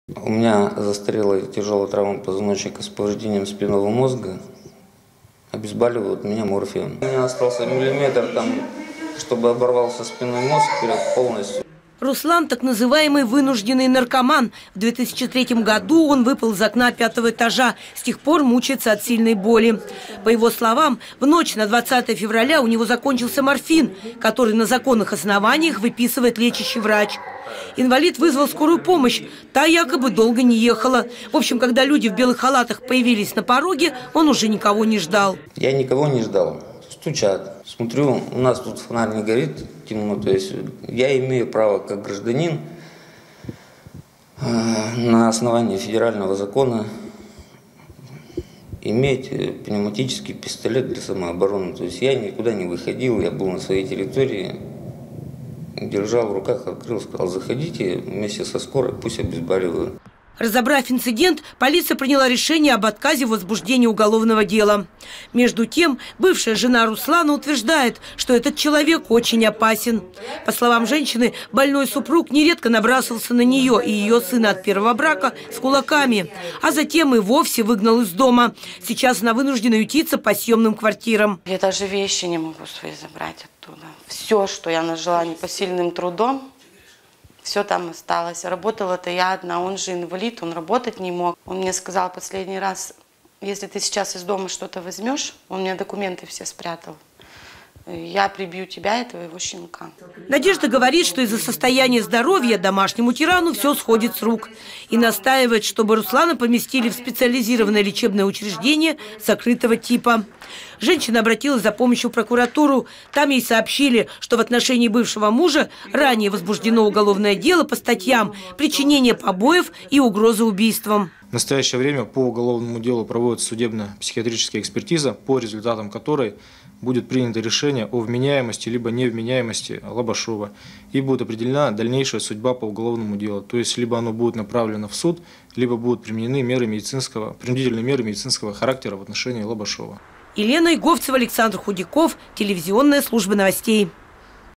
У меня застарелая тяжелая травма позвоночника с повреждением спинного мозга. Обезболивают меня морфием. У меня остался миллиметр, чтобы оборвался спинной мозг полностью. Руслан – так называемый вынужденный наркоман. В 2003 году он выпал из окна 5-го этажа. С тех пор мучается от сильной боли. По его словам, в ночь на 20 февраля у него закончился морфин, который на законных основаниях выписывает лечащий врач. Инвалид вызвал скорую помощь. Та якобы долго не ехала. В общем, когда люди в белых халатах появились на пороге, он уже никого не ждал. Я никого не ждал. Стучат. Смотрю, у нас тут фонарь не горит, темно. То есть я имею право, как гражданин, на основании федерального закона иметь пневматический пистолет для самообороны. То есть я никуда не выходил, я был на своей территории, держал в руках, открыл, сказал: заходите вместе со скорой, пусть обезболивают. Разобрав инцидент, полиция приняла решение об отказе в возбуждении уголовного дела. Между тем, бывшая жена Руслана утверждает, что этот человек очень опасен. По словам женщины, больной супруг нередко набрасывался на нее и ее сына от первого брака с кулаками, а затем и вовсе выгнал из дома. Сейчас она вынуждена ютиться по съемным квартирам. Я даже вещи не могу свои забрать оттуда. Все, что я нажила непосильным трудом, все там осталось. Работала-то я одна, он же инвалид, он работать не мог. Он мне сказал последний раз: если ты сейчас из дома что-то возьмешь, он мне документы все спрятал, я прибью тебя и твоего щенка. Надежда говорит, что из-за состояния здоровья домашнему тирану все сходит с рук. И настаивает, чтобы Руслана поместили в специализированное лечебное учреждение закрытого типа. Женщина обратилась за помощью в прокуратуру. Там ей сообщили, что в отношении бывшего мужа ранее возбуждено уголовное дело по статьям причинение побоев и угрозы убийством. В настоящее время по уголовному делу проводится судебно-психиатрическая экспертиза, по результатам которой будет принято решение о вменяемости либо невменяемости Лобашова, и будет определена дальнейшая судьба по уголовному делу. То есть либо оно будет направлено в суд, либо будут применены принудительные меры медицинского характера в отношении Лобашова. Елена Иговцева, Александр Худяков, телевизионная служба новостей.